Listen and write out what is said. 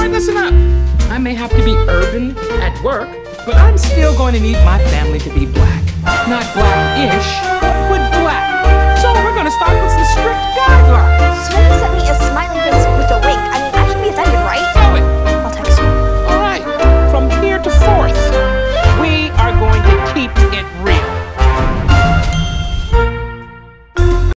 right, listen up. I may have to be urban at work, but I'm still going to need my family to be black. Not black-ish, but black. So we're going to start with some strict guidelines.